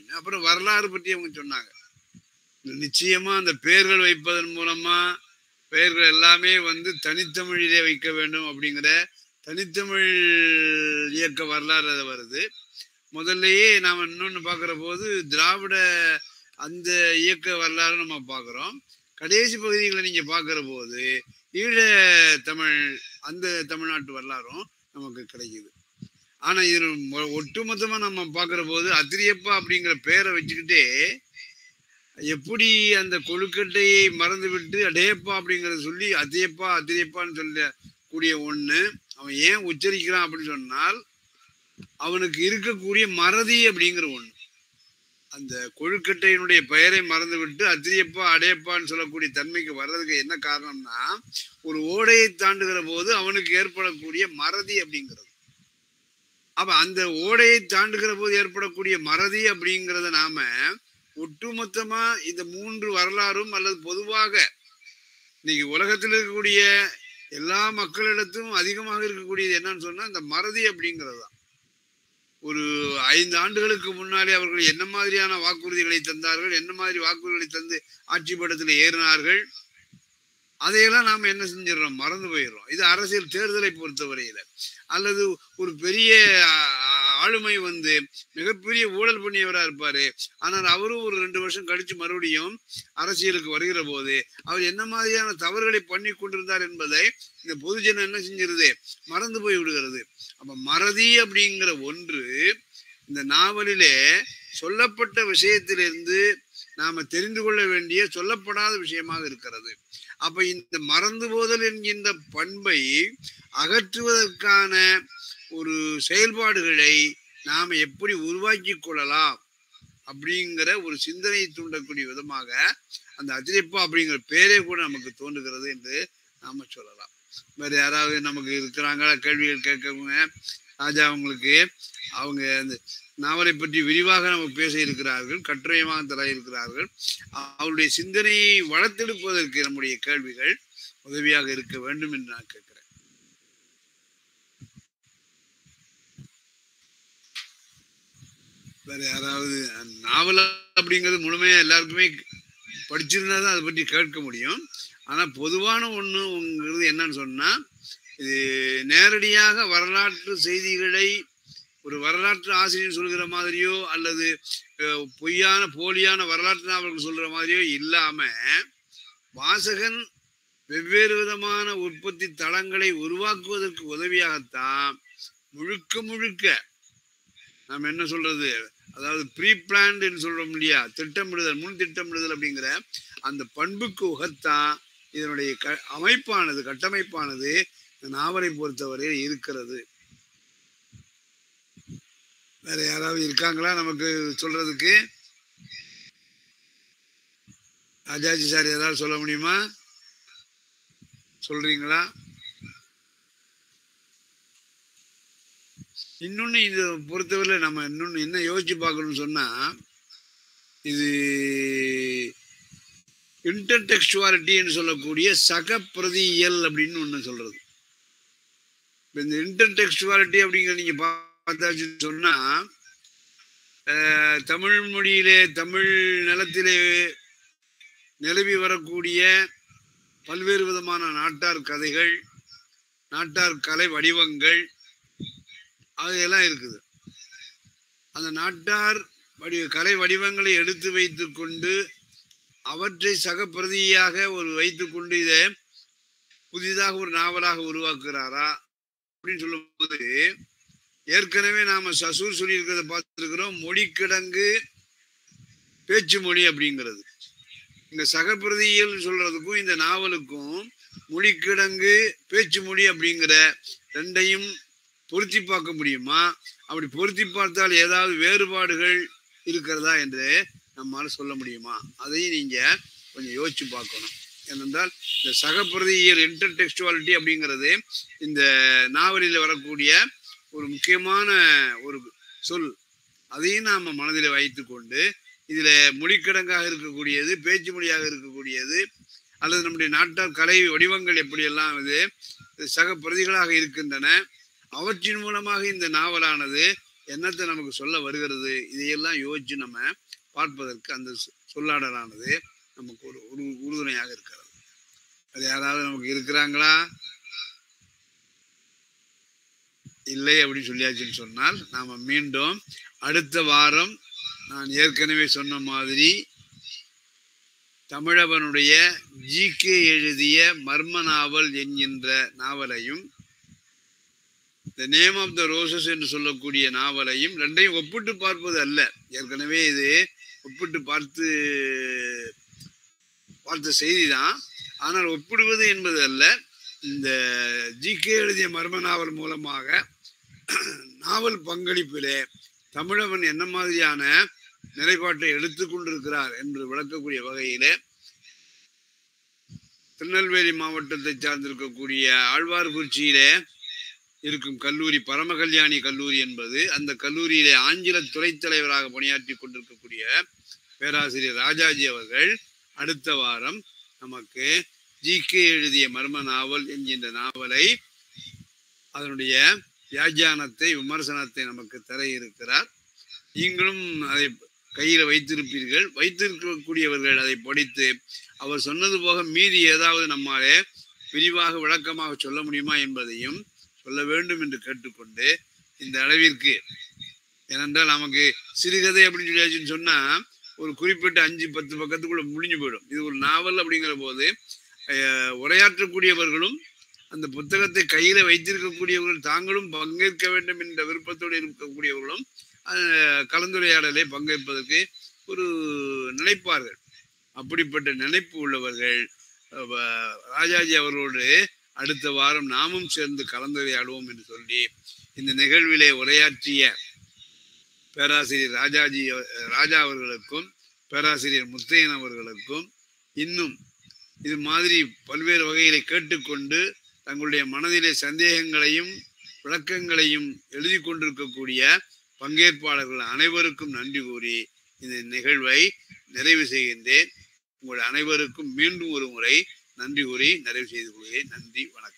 அப்புறம் வரலாறு பற்றி அவங்க சொன்னாங்க. நிச்சயமா அந்த பெயர்கள் வைப்பதன் மூலமா பெயர்கள் எல்லாமே வந்து தனித்தமிழிலே வைக்க வேண்டும் அப்படிங்கிற தனித்தமிழ் இயக்க வரலாறு அது வருது. முதல்லயே நாம இன்னொன்னு பார்க்கிற போது திராவிட அந்த இயக்க வரலாறு நம்ம பார்க்கிறோம். கடைசி பகுதிகளை நீங்க பார்க்கிற போது ஈழ தமிழ் அந்த தமிழ்நாட்டு வரலாறும் நமக்கு கிடைக்குது. ஆனா இது ஒட்டுமொத்தமா நம்ம பார்க்கிற போது அத்திரியப்பா அப்படிங்கிற பேரை வச்சுக்கிட்டே எப்படி அந்த கொழுக்கட்டையை மறந்து விட்டு அடேப்பா அப்படிங்கறத சொல்லி அத்தியப்பா அத்திரியப்பான்னு சொல்ல கூடிய ஒண்ணு அவன் ஏன் உச்சரிக்கிறான் அப்படின்னு சொன்னால் அவனுக்கு இருக்கக்கூடிய மறதி அப்படிங்கிற ஒண்ணு. அந்த கொழுக்கட்டையினுடைய பெயரை மறந்து விட்டு அத்திரியப்பா அடையப்பான்னு சொல்லக்கூடிய தன்மைக்கு வர்றதுக்கு என்ன காரணம்னா ஒரு ஓடையை தாண்டுகிற போது அவனுக்கு ஏற்படக்கூடிய மறதி அப்படிங்கிறது. அப்ப அந்த ஓடையை தாண்டுகிற போது ஏற்படக்கூடிய மறதி அப்படிங்கிறத நாம ஒட்டுமொத்தமா இந்த 3 வரலாறும் அல்லது பொதுவாக இன்னைக்கு உலகத்தில் இருக்கக்கூடிய எல்லா மக்களிடத்தும் அதிகமாக இருக்கக்கூடியது என்னன்னு சொன்னா இந்த மறதி அப்படிங்கிறது தான். ஒரு 5 ஆண்டுகளுக்கு முன்னாலே அவர்கள் என்ன மாதிரியான வாக்குறுதிகளை தந்தார்கள், என்ன மாதிரி வாக்குறுதிகளை தந்து ஆட்சி படத்தில் ஏறினார்கள், அதையெல்லாம் நாம என்ன செஞ்சிடறோம், மறந்து போயிடுறோம். இது அரசியல் தேர்தலை பொறுத்தவரையில அல்லது ஒரு பெரிய ஆளுமை வந்து மிகப்பெரிய ஊழல் பண்ணியவரா இருப்பாரு. ஆனால் அவரும் ஒரு 2 வருஷம் கழிச்சு மறுபடியும் அரசியலுக்கு வருகிற போது அவர் என்ன மாதிரியான தவறுகளை பண்ணி கொண்டிருந்தார் என்பதை இந்த பொதுஜனம் என்ன செஞ்சிருது, மறந்து போய் விடுகிறது. அப்ப மறதி அப்படிங்கிற ஒன்று இந்த நாவலிலே சொல்லப்பட்ட விஷயத்திலிருந்து நாம தெரிந்து கொள்ள வேண்டிய சொல்லப்படாத விஷயமாக இருக்கிறது. அப்ப இந்த மறந்து போதல் என்கின்ற பண்பை அகற்றுவதற்கான ஒரு செயல்பாடுகளை நாம எப்படி உருவாக்கி கொள்ளலாம் அப்படிங்கிற ஒரு சிந்தனையை தூண்டக்கூடிய விதமாக அந்த அத்திரியப்பா அப்படிங்கிற பேரே கூட நமக்கு தோன்றுகிறது என்று நாம சொல்லலாம். வேற யாராவது நமக்கு இருக்கிறாங்களா கேள்விகள் கேட்கவங்க? ராஜா அவங்களுக்கு அவங்க அந்த நாவலை பற்றி விரிவாக நமக்கு பேச இருக்கிறார்கள், கட்டுரையமாக தர இருக்கிறார்கள். அவருடைய சிந்தனையை வளர்த்தெடுப்பதற்கு நம்முடைய கேள்விகள் உதவியாக இருக்க வேண்டும் என்று நான் கேட்கிறேன். வேற யாராவது? நாவல் அப்படிங்கிறது முழுமையா எல்லாருக்குமே படிச்சிருந்தா தான் அதை பற்றி கேட்க முடியும். ஆனா பொதுவான ஒண்ணுங்கிறது என்னன்னு சொன்னா இது நேரடியாக வரலாற்று செய்திகளை ஒரு வரலாற்று ஆசிரியர் சொல்கிற மாதிரியோ அல்லது பொய்யான போலியான வரலாற்று நாவல்கள் சொல்ற மாதிரியோ இல்லாம வாசகன் வெவ்வேறு விதமான உற்பத்தி தளங்களை உருவாக்குவதற்கு உதவியாகத்தான் முழுக்க முழுக்க நாம் என்ன சொல்றது, அதாவது ப்ரீ பிளான்டு சொல்றோம் இல்லையா, திட்டமிடுதல், முன் திட்டமிடுதல் அப்படிங்கிற அந்த பண்புக்கு உகத்தான் இதனுடைய அமைப்பானது, கட்டமைப்பானது இந்த நாவலை பொறுத்தவரையில் இருக்கிறது. வேற யாராவது இருக்காங்களா நமக்கு சொல்றதுக்கு? ராஜாஜி சார் ஏதாவது சொல்ல முடியுமா? சொல்றீங்களா? இன்னொன்னு இதை பொறுத்தவரை நம்ம இன்னொன்னு என்ன யோசிச்சு பார்க்கணும்னு சொன்னா இது இன்டர்டெக்சுவாலிட்டின்னு சொல்லக்கூடிய சக பிரதியியல் அப்படின்னு ஒண்ணு சொல்றது. இந்த இன்டர்டெக்சுவாலிட்டி அப்படிங்கிறது நீங்க பார்த்தாச்சு சொன்னா தமிழ் மொழியிலே தமிழ் நிலத்திலே நிலவி வரக்கூடிய பல்வேறு விதமான நாட்டார் கதைகள், நாட்டார் கலை வடிவங்கள் அதையெல்லாம் இருக்குது. அந்த நாட்டார் கலை வடிவங்களை எடுத்து வைத்து கொண்டு அவற்றை சக பிரதியாக ஒரு வைத்துக்கொண்டு இதை புதிதாக ஒரு நாவலாக உருவாக்குறாரா அப்படின்னு சொல்லும் போது ஏற்கனவே நாம சசூர் சொல்லியிருக்கிறத பார்த்துருக்கிறோம். மொழி கிடங்கு பேச்சு மொழி அப்படிங்கிறது. இந்த சகப்பிரதியியல் சொல்றதுக்கும் இந்த நாவலுக்கும் மொழி கிடங்கு பேச்சு மொழி அப்படிங்கிற ரெண்டையும் பொருத்தி பார்க்க முடியுமா? அப்படி பொருத்தி பார்த்தால் ஏதாவது வேறுபாடுகள் இருக்கிறதா என்று நம்மால சொல்ல முடியுமா? அதையும் நீங்க கொஞ்சம் யோசிச்சு பார்க்கணும். ஏனென்றால் இந்த சகப்பிரதியியல் இன்டர்டெக்சுவாலிட்டி அப்படிங்கிறது இந்த நாவலில் வரக்கூடிய ஒரு முக்கியமான ஒரு சொல். அதையும் நாம மனதில் வைத்து கொண்டு இதுல மொழிக்கிடங்காக இருக்கக்கூடியது, பேச்சு மொழியாக இருக்கக்கூடியது, அல்லது நம்முடைய நாட்டார் கலை வடிவங்கள் எப்படியெல்லாம் இது சக பிரதிகளாக இருக்கின்றன, அவற்றின் மூலமாக இந்த நாவலானது என்னத்தை நமக்கு சொல்ல வருகிறது, இதையெல்லாம் யோசிச்சு நம்ம பார்ப்பதற்கு அந்த சொல்லாடலானது நமக்கு ஒரு உறுதுணையாக இருக்கிறது. அது யாராவது நமக்கு இருக்கிறாங்களா? இல்லை அப்படின்னு சொல்லியாச்சுன்னு சொன்னால் நாம மீண்டும் அடுத்த வாரம் நான் ஏற்கனவே சொன்ன மாதிரி தமிழவனுடைய ஜிகே எழுதிய மர்ம நாவல் என்கின்ற நாவலையும் the name of the roses என்று சொல்லக்கூடிய நாவலையும் ரெண்டையும் ஒப்பிட்டு பார்ப்பது அல்ல. ஏற்கனவே இது ஒப்பிட்டு பார்த்த செய்திதான். ஆனால் ஒப்பிடுவது என்பது அல்ல. இந்த ஜிகே எழுதிய மர்ம நாவல் மூலமாக நாவல் பங்களிப்பிலே தமிழவன் என்ன மாதிரியான நிலைப்பாட்டை எடுத்துக்கொண்டிருக்கிறார் என்று விளக்கக்கூடிய வகையிலே திருநெல்வேலி மாவட்டத்தை சார்ந்திருக்கக்கூடிய ஆழ்வார்குறிச்சியிலே இருக்கும் கல்லூரி பரமகல்யாணி கல்லூரி என்பது, அந்த கல்லூரியிலே ஆங்கில துறை தலைவராக பணியாற்றி கொண்டிருக்கக்கூடிய பேராசிரியர் ராஜாஜி அவர்கள் அடுத்த வாரம் நமக்கு ஜிகே எழுதிய மர்ம நாவல் என்கின்ற நாவலை அதனுடைய வியாக்கியானத்தை விமர்சனத்தை நமக்கு தர இருக்கிறார். நீங்களும் அதை கையில வைத்திருப்பீர்கள். வைத்திருக்கக்கூடியவர்கள் அதை படித்து அவர் சொன்னது போக மீதி ஏதாவது நம்மாலே விரிவாக விளக்கமாக சொல்ல முடியுமா என்பதையும் சொல்ல வேண்டும் என்று கேட்டுக்கொண்டு இந்த அளவிற்கு, ஏனென்றால் நமக்கு சிறுகதை அப்படின்னு சொல்லியாச்சுன்னு சொன்னா ஒரு குறிப்பிட்ட 5-10 பக்கத்துக்குள்ள முடிஞ்சு போயிடும். இது ஒரு நாவல் அப்படிங்கிற போது உரையாற்றக்கூடியவர்களும் அந்த புத்தகத்தை கையில வைத்திருக்கக்கூடியவர்கள் தாங்களும் பங்கேற்க வேண்டும் என்ற விருப்பத்தோடு இருக்கக்கூடியவர்களும் கலந்துரையாடலை பங்கேற்பதற்கு ஒரு நினைப்பார்கள். அப்படிப்பட்ட நினைப்பு உள்ளவர்கள் ராஜாஜி அவர்களோடு அடுத்த வாரம் நாமும் சேர்ந்து கலந்துரையாடுவோம் என்று சொல்லி இந்த நிகழ்விலே உரையாற்றிய பேராசிரியர் ராஜா அவர்களுக்கும் பேராசிரியர் முத்தையன் அவர்களுக்கும் இன்னும் இது மாதிரி பல்வேறு வகைகளை கேட்டுக்கொண்டு தங்களுடைய மனதிலே சந்தேகங்களையும் விளக்கங்களையும் எழுதி கொண்டிருக்கக்கூடிய பங்கேற்பாளர்கள் அனைவருக்கும் நன்றி கூறி இந்த நிகழ்வை நிறைவு செய்கின்றேன். உங்கள் அனைவருக்கும் மீண்டும் ஒரு முறை நன்றி கூறி நிறைவு செய்து கொள்கிறேன். நன்றி, வணக்கம்.